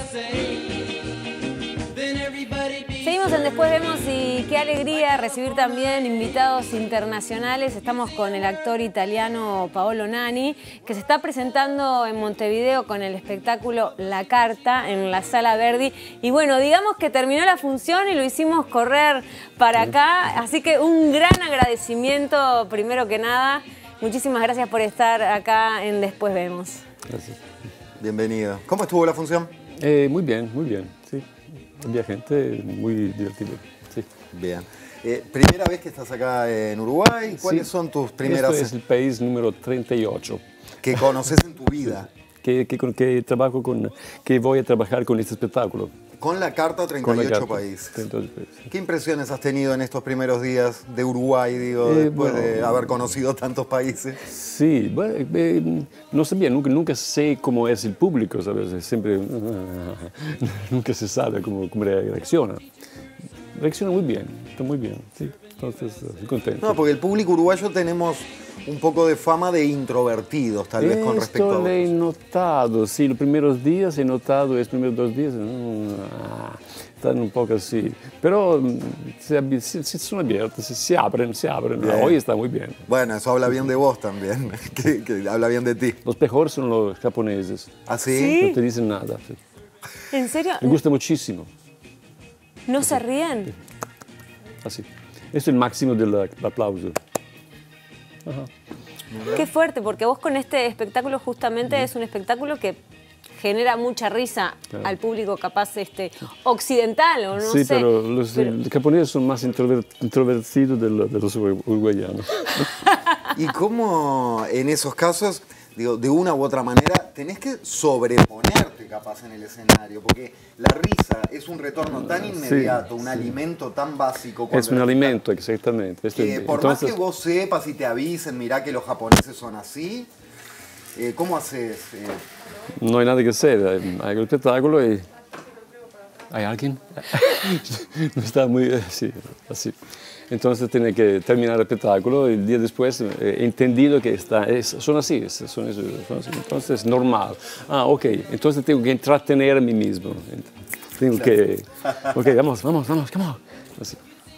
Seguimos en Después Vemos y qué alegría recibir también invitados internacionales. Estamos con el actor italiano Paolo Nani, que se está presentando en Montevideo con el espectáculo La Carta en la Sala Verdi. Y bueno, digamos que terminó la función y lo hicimos correr para acá. Así que un gran agradecimiento, primero que nada. Muchísimas gracias por estar acá en Después Vemos. Gracias. Bienvenido. ¿Cómo estuvo la función? Muy bien, sí. Había gente muy divertida, sí. Bien. ¿Primera vez que estás acá en Uruguay? ¿Cuáles son tus primeras...? Este es el país número 38. ¿Que conoces en tu vida? Que voy a trabajar con este espectáculo. Con La Carta, 38 países. 38 países. ¿Qué impresiones has tenido en estos primeros días de Uruguay, después de haber conocido tantos países? Sí, bueno, no sabía, nunca sé cómo es el público, ¿sabes? Siempre, nunca se sabe cómo reacciona. Reacciona muy bien, está muy bien, sí. Entonces, estoy contento. No, porque el público uruguayo tenemos un poco de fama de introvertidos, tal vez, con respecto a Esto lo he notado, sí, los primeros días he notado, los primeros 2 días, están un poco así. Pero son abiertos, se abren. Hoy está muy bien. Bueno, eso habla bien de vos también, que habla bien de ti. Los mejores son los japoneses. ¿Ah, sí? No te dicen nada. Sí. ¿En serio? Me gusta muchísimo. ¿No se ríen? Así. Esto es el máximo del aplauso. Ajá. Qué fuerte, porque vos con este espectáculo justamente es un espectáculo que genera mucha risa al público capaz occidental o no sé. Sí, pero los japoneses son más introvertidos de los uruguayanos. ¿Y cómo en esos casos, digo, de una u otra manera, tenés que sobreponerte capaz en el escenario? Porque la risa es un retorno tan inmediato, un alimento tan básico. Es un alimento, exactamente. Por más que vos sepas y te avisen, mirá que los japoneses son así, ¿cómo haces? No hay nada que hacer, hay el espectáculo y... ¿Hay alguien? No está muy... Sí, así. Entonces tiene que terminar el espectáculo y el día después he entendido que son así, entonces es normal. Ah, ok, entonces tengo que entretener a mí mismo. Tengo que... Ok, vamos, come on. Así.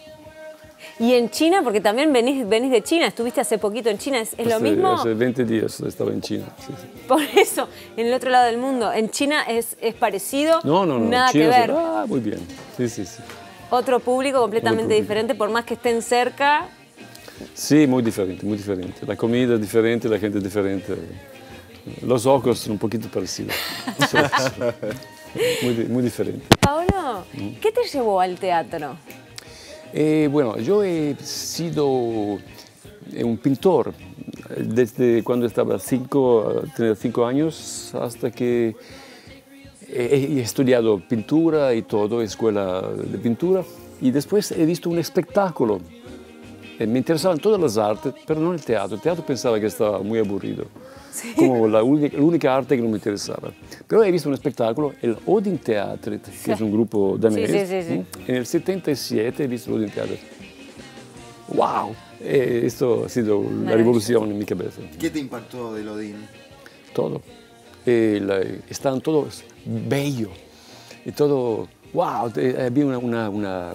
Y en China, porque también venís de China, estuviste hace poquito en China, ¿es lo mismo? Hace 20 días estaba en China. Sí. Por eso, en el otro lado del mundo. ¿En China es parecido? No. Nada China que ver. Muy bien. Sí. Otro público completamente diferente, por más que estén cerca. Sí, muy diferente. La comida es diferente, la gente es diferente. Los ojos son un poquito parecidos. Muy diferente. Paolo, ¿qué te llevó al teatro? Bueno, yo he sido un pintor desde cuando tenía 5 años hasta que he estudiado pintura y todo, escuela de pintura, y después he visto un espectáculo. Me interesaban todas las artes, pero no el teatro. El teatro pensaba que estaba muy aburrido, como la única arte que no me interesaba. Pero he visto un espectáculo, el Odin Theatre, que es un grupo danés. Sí. En el 77 he visto el Odin Theatre. ¡Wow! Esto ha sido la revolución en mi cabeza. ¿Qué te impactó del Odin? Todo. Estaban todos bellos. Y todo, ¡wow! Había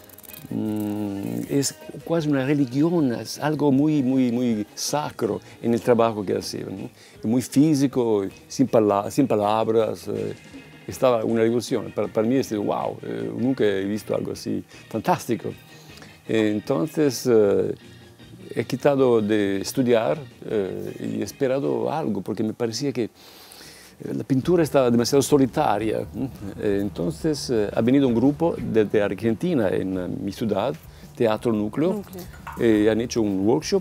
es casi una religión, es algo muy sacro en el trabajo que hacían, ¿no? Muy físico, sin palabras. Estaba una revolución. Para mí es wow, nunca he visto algo así fantástico. Entonces he quitado de estudiar y he esperado algo, porque me parecía que la pintura estaba demasiado solitaria. Entonces ha venido un grupo de Argentina en mi ciudad, Teatro Núcleo. Han hecho un workshop.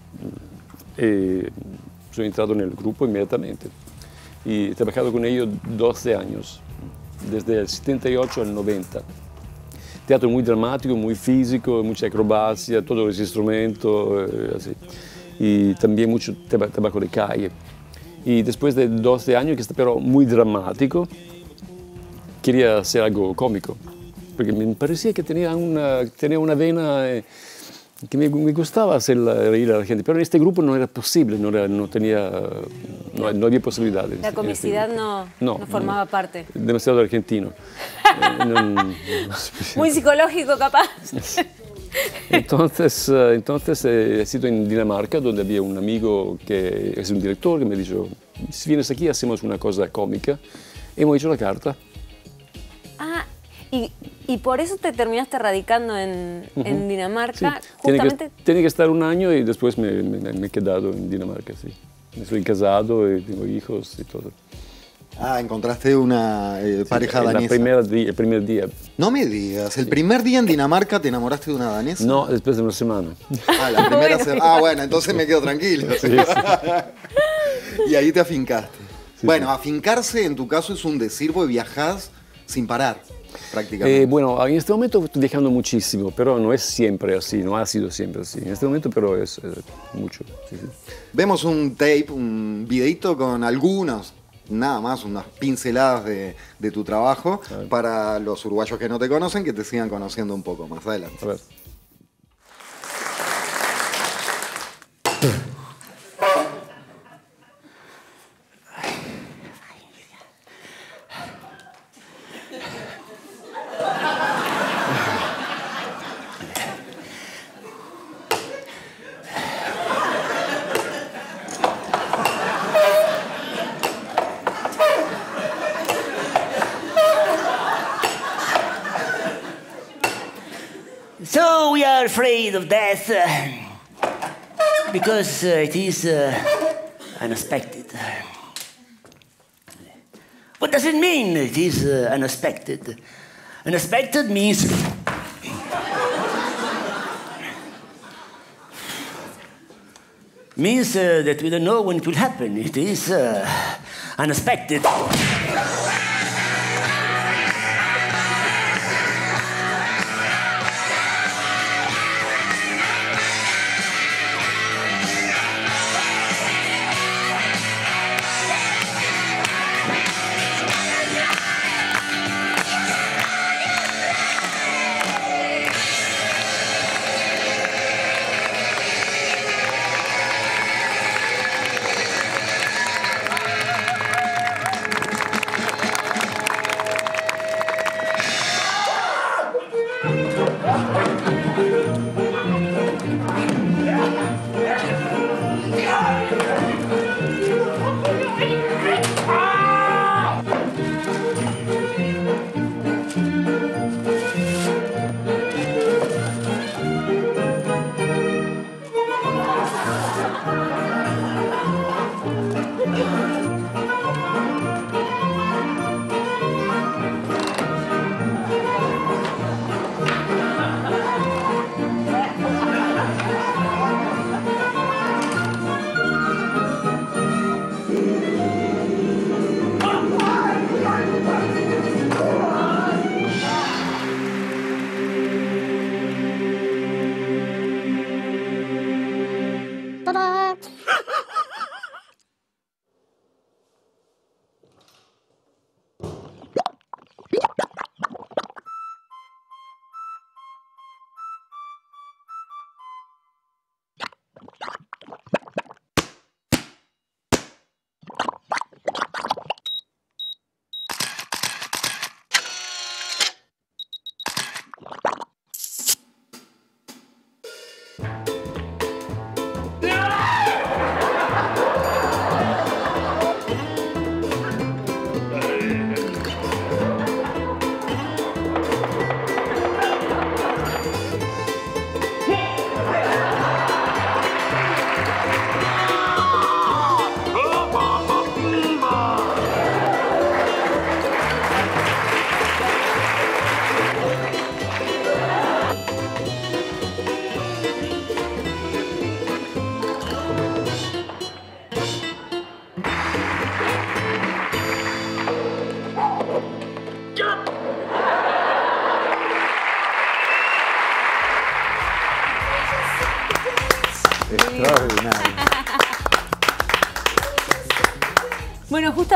Soy entrado en el grupo inmediatamente y he trabajado con ellos 12 años, desde el 78 al 90. Teatro muy dramático, muy físico, mucha acrobacia, todos los instrumentos, así. Y también mucho trabajo de calle. Y después de 12 años, que está pero muy dramático, quería hacer algo cómico, porque me parecía que tenía una vena que me gustaba hacer reír a la gente, pero en este grupo no era posible, no había posibilidades. La comicidad no formaba parte. Demasiado argentino. Muy psicológico, capaz. Entonces he sido en Dinamarca, donde había un amigo que es un director que me dijo, si vienes aquí hacemos una cosa cómica. Hemos hecho la carta. Ah, y por eso te terminaste radicando en Dinamarca, Sí. justamente... Tenía que estar un año y después me he quedado en Dinamarca, sí. Me soy casado y tengo hijos y todo. Ah, encontraste una pareja danesa. El primer día. No me digas, ¿el primer día en Dinamarca te enamoraste de una danesa? No, después de una semana. Ah, la primera semana. Ah, bueno, entonces me quedo tranquilo. Sí, sí. Y ahí te afincaste. Sí, bueno, sí. afincarse en tu caso es un decir, porque viajás sin parar, prácticamente. Bueno, en este momento estoy viajando muchísimo, pero no es siempre así, no ha sido siempre así. En este momento, pero es mucho. Sí, sí. Vemos un tape, un videito con algunos, nada más, unas pinceladas de tu trabajo para los uruguayos que no te conocen, que te sigan conociendo un poco más adelante. A ver. So we are afraid of death because it is unexpected. What does it mean it is unexpected? Unexpected means that we don't know when it will happen. It is unexpected.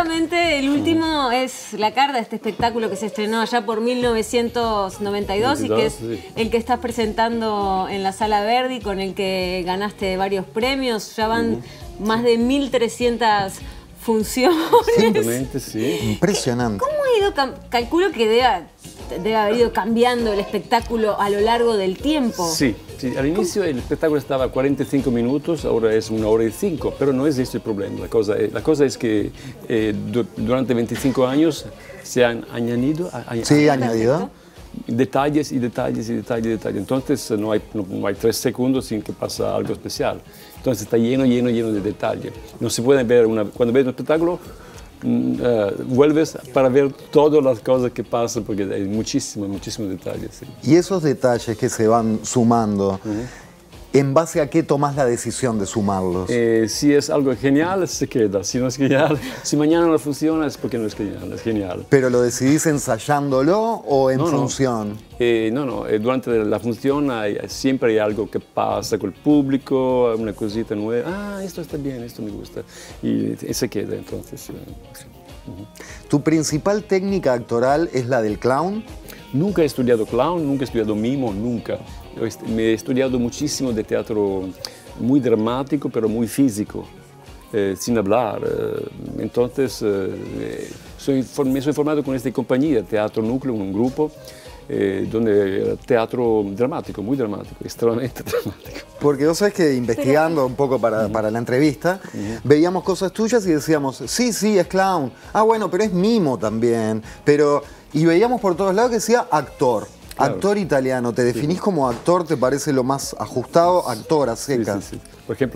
justamente el último es La Carta, este espectáculo que se estrenó allá por 1992 y que es el que estás presentando en la Sala Verdi, con el que ganaste varios premios. Ya van más de 1.300 funciones. Exactamente, sí. Impresionante. ¿Cómo ha ido? Calculo que debe haber ido cambiando el espectáculo a lo largo del tiempo. Sí, sí. Al inicio el espectáculo estaba a 45 minutos, ahora es 1 hora y 5, pero no es este el problema. La cosa es que durante 25 años se han añadido, detalles y detalles y detalles y detalles. Entonces no hay 3 segundos sin que pasa algo especial. Entonces está lleno, lleno, lleno de detalles. No se puede ver, cuando ves un espectáculo, vuelves para ver todas las cosas que pasan, porque hay muchísimos detalles. Sí. Y esos detalles que se van sumando, ¿en base a qué tomas la decisión de sumarlos? Si es algo genial, se queda. Si no es genial, si mañana no funciona, es porque no es genial. Es genial. ¿Pero lo decidís ensayándolo o en función? No. Durante la función siempre hay algo que pasa con el público, una cosita nueva. Esto está bien, esto me gusta. Y se queda, entonces. ¿Tu principal técnica actoral es la del clown? Nunca he estudiado clown, nunca he estudiado mimo, nunca. Me he estudiado muchísimo de teatro muy dramático, pero muy físico, sin hablar. Entonces, me soy formado con esta compañía, Teatro Núcleo, un grupo, donde era teatro dramático, muy dramático, extremadamente dramático. Porque vos sabés que investigando un poco para la entrevista, veíamos cosas tuyas y decíamos, sí, es clown. Bueno, pero es mimo también. Y veíamos por todos lados que decía actor. Claro. Actor italiano. ¿Te definís como actor? ¿Te parece lo más ajustado? Actor a secas. Sí. Por ejemplo,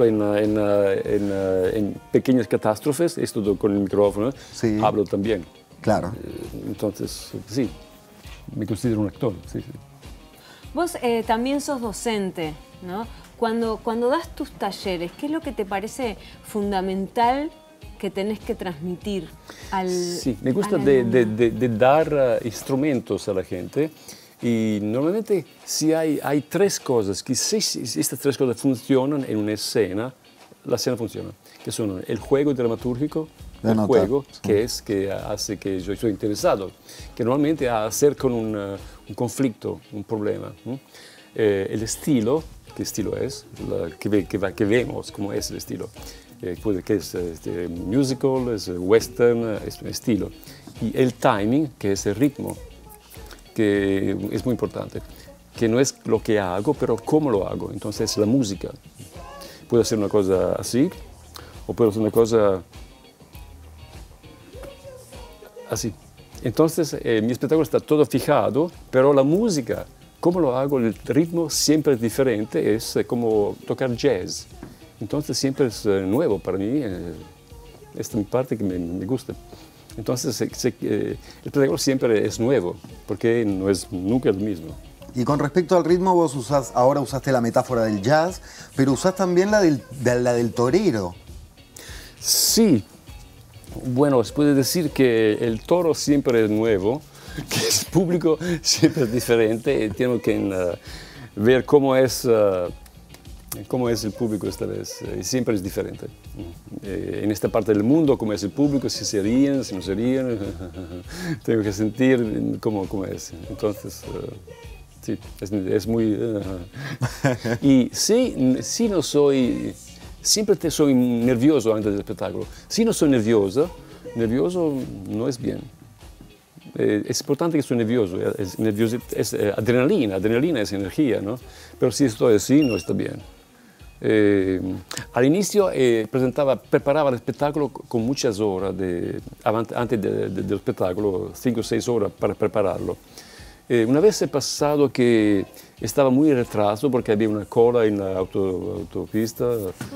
en Pequeñas Catástrofes, esto con el micrófono, hablo también. Claro. Entonces, sí, me considero un actor. Sí. Vos también sos docente, ¿no? Cuando das tus talleres, ¿qué es lo que te parece fundamental que tenés que transmitir al Sí, me gusta de dar instrumentos a la gente, y normalmente si hay 3 cosas, que si estas 3 cosas funcionan en una escena, la escena funciona, que son el juego dramatúrgico, el juego que hace que yo estoy interesado, que normalmente ha a hacer con un conflicto, un problema, el estilo, ¿qué estilo es? Que vemos cómo es el estilo. Que es musical, es western, es un estilo. Y el timing, que es el ritmo, que es muy importante, que no es lo que hago, pero cómo lo hago. Entonces la música. Puede ser una cosa así, o puede ser una cosa así. Entonces mi espectáculo está todo fijado, pero la música, cómo lo hago, el ritmo siempre es diferente, es como tocar jazz. Entonces siempre es nuevo para mí, esta es mi parte que me gusta. Entonces el espectáculo siempre es nuevo, porque no es nunca el mismo. Y con respecto al ritmo, vos ahora usaste la metáfora del jazz, pero usás también la del torero. Sí, bueno, se puede decir que el toro siempre es nuevo, que el público siempre es diferente, tengo que ver cómo es el público esta vez, siempre es diferente. En esta parte del mundo, cómo es el público, si se ríen, si no se ríen, tengo que sentir cómo es. Entonces, sí, es muy... Y sí no soy... Siempre soy nervioso antes del espectáculo. Si no soy nervioso no es bien. Es importante que soy nervioso, es adrenalina es energía, ¿no? Pero si estoy así, no está bien. Al inicio preparaba el espectáculo con muchas horas, antes del espectáculo, 5 o 6 horas para prepararlo. Una vez he pasado que estaba muy en retraso porque había una cola en la autopista.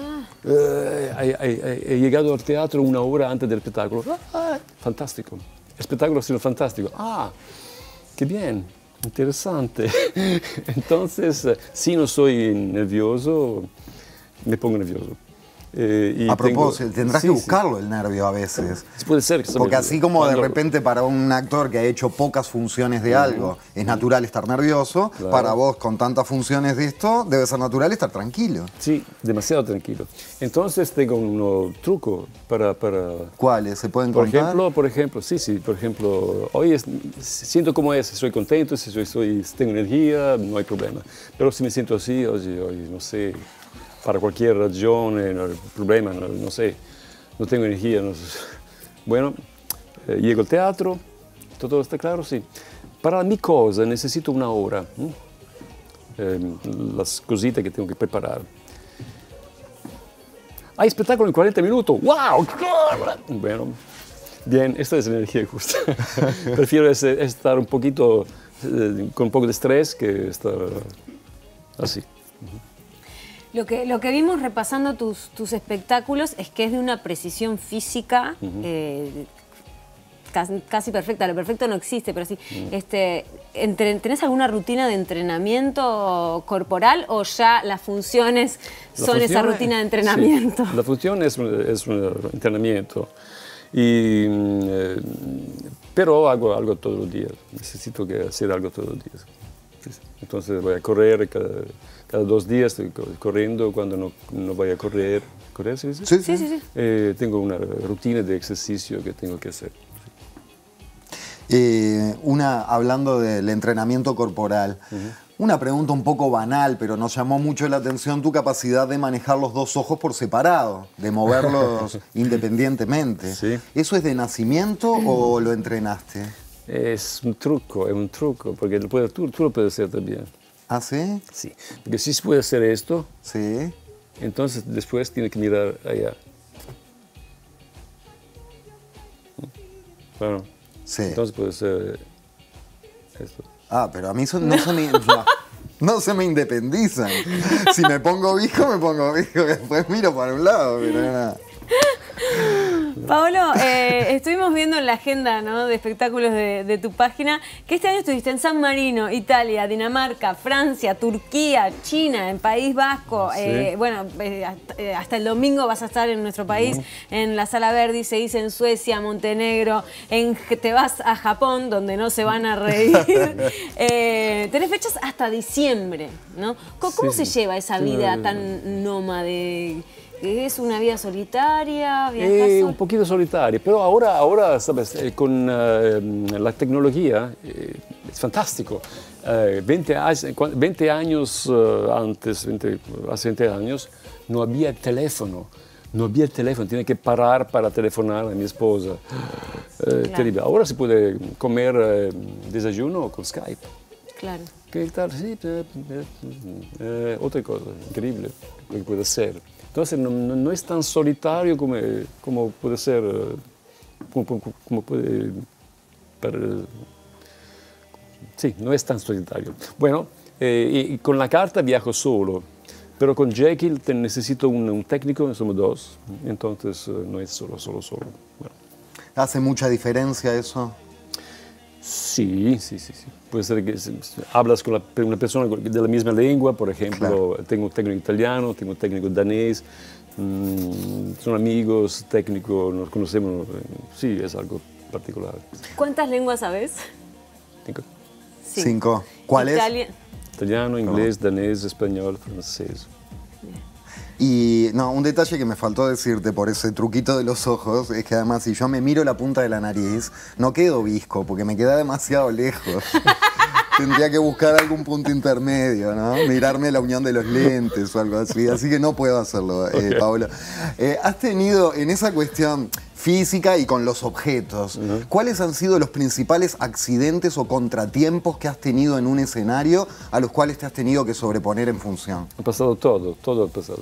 He llegado al teatro 1 hora antes del espectáculo. Fantástico. El espectáculo ha sido fantástico. Qué bien, interesante. Entonces, si no soy nervioso, me pongo nervioso. A propósito, tendrás que buscarlo el nervio a veces. Puede ser. Porque así como de repente para un actor que ha hecho pocas funciones de algo es natural estar nervioso, para vos con tantas funciones de esto debe ser natural estar tranquilo. Sí, demasiado tranquilo. Entonces tengo un truco para... ¿Cuáles? ¿Se pueden contar? Por ejemplo, por ejemplo, hoy siento como es, estoy contento, si tengo energía, no hay problema. Pero si me siento así, hoy no sé, para cualquier razón, no hay problema, no sé, no tengo energía. No sé. Bueno, llego al teatro, todo está claro, sí. Para mi cosa necesito una hora, las cositas que tengo que preparar. Hay espectáculo en 40 minutos, ¡wow! Bueno, bien, esta es la energía justa. Prefiero estar un poquito, con un poco de estrés que estar así. Lo que vimos repasando tus espectáculos es que es de una precisión física casi perfecta. Lo perfecto no existe, pero sí. ¿Tenés alguna rutina de entrenamiento corporal o ya las funciones son esa rutina de entrenamiento? Sí, la función es un entrenamiento. Pero hago algo todos los días. Necesito hacer algo todos los días. Entonces voy a correr cada 2 días, estoy corriendo cuando no voy a correr. ¿Correr se dice? Sí. Tengo una rutina de ejercicio que tengo que hacer. Hablando del entrenamiento corporal, una pregunta un poco banal, pero nos llamó mucho la atención tu capacidad de manejar los 2 ojos por separado, de moverlos independientemente. Sí. ¿Eso es de nacimiento o lo entrenaste? Es un truco, porque tú lo puedes hacer también. ¿Ah, sí? Sí, porque si se puede hacer esto, sí, entonces después tiene que mirar allá. Bueno, sí. Entonces puede ser esto. Ah, pero a mí no se me independizan. Si me pongo visco, después miro para un lado, pero nada. Paolo, estuvimos viendo en la agenda, ¿no?, de espectáculos de tu página que este año estuviste en San Marino, Italia, Dinamarca, Francia, Turquía, China, en País Vasco. Sí. Hasta el domingo vas a estar en nuestro país, en la Sala Verdi, se dice en Suecia, Montenegro, te vas a Japón, donde no se van a reír. Tenés fechas hasta diciembre, ¿no? ¿Cómo se lleva esa vida tan nómade? ¿Es una vida solitaria? Un poquito solitaria, pero ahora sabes, con la tecnología es fantástico. 20 años antes, hace 20 años, no había teléfono. Tenía que parar para telefonar a mi esposa. Claro. Terrible. Ahora se puede comer desayuno con Skype. Claro. ¿Qué tal? Sí, otra cosa increíble lo que puede ser. Entonces no es tan solitario como puede ser, sí, no es tan solitario. Bueno, y con la carta viajo solo, pero con Jekyll necesito un técnico, somos 2, entonces no es solo. Bueno. ¿Hace mucha diferencia eso? Sí. Puede ser que hablas con una persona de la misma lengua, por ejemplo, claro. Tengo un técnico italiano, tengo un técnico danés, son amigos, técnicos, nos conocemos, sí, es algo particular. ¿Cuántas lenguas sabes? 5. 5. ¿Cuáles? Italiano, inglés, danés, español, francés. Y no, un detalle que me faltó decirte por ese truquito de los ojos es que además si yo me miro la punta de la nariz, no quedo visco porque me queda demasiado lejos. Tendría que buscar algún punto intermedio, ¿no? Mirarme la unión de los lentes o algo así que no puedo hacerlo, okay. Paolo. Has tenido en esa cuestión física y con los objetos, ¿cuáles han sido los principales accidentes o contratiempos que has tenido en un escenario a los cuales te has tenido que sobreponer en función? Ha pasado todo ha pasado.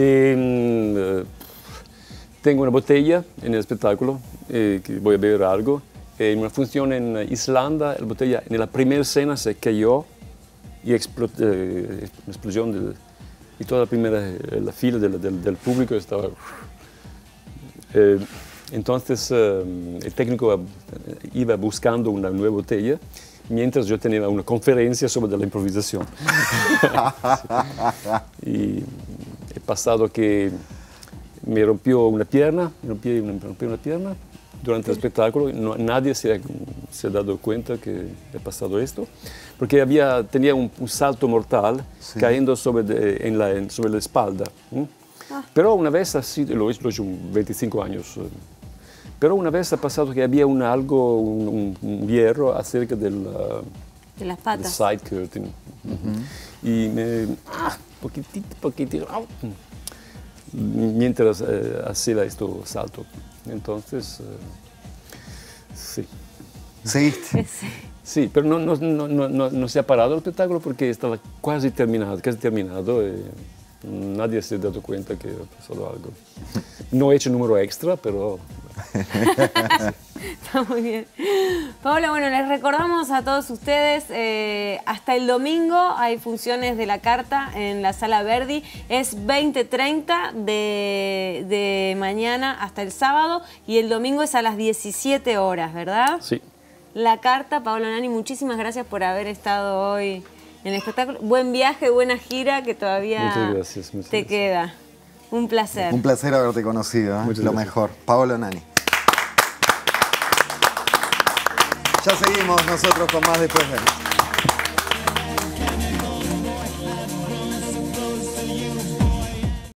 Tengo una botella en el espectáculo, que voy a beber algo. En una función en Islanda, la botella en la primera escena se cayó y explotó, una explosión y toda la fila del público estaba... entonces el técnico iba buscando una nueva botella mientras yo tenía una conferencia sobre la improvisación. Y he pasado que me rompió una pierna, durante el espectáculo. Nadie se ha dado cuenta que ha pasado esto, porque tenía un salto mortal cayendo sobre la espalda. Pero una vez así, lo he hecho 25 años, pero una vez ha pasado que había un hierro acerca de las patas. Del side curtain. Y poquitito, mientras hacía esto salto. Entonces, sí. ¿Seguiste? Sí, pero no se ha parado el espectáculo porque estaba casi terminado. Nadie se ha dado cuenta que ha pasado algo. No he hecho número extra, pero... Está muy bien. Paolo, bueno, les recordamos a todos ustedes, hasta el domingo hay funciones de la carta en la Sala Verdi. Es 20:30 de mañana hasta el sábado y el domingo es a las 17 horas, ¿verdad? Sí. La carta, Paolo Nani, muchísimas gracias por haber estado hoy en el espectáculo. Buen viaje, buena gira que todavía te queda. Un placer. Un placer haberte conocido, ¿eh? Lo mejor. Paolo Nani. Ya seguimos nosotros con más después de...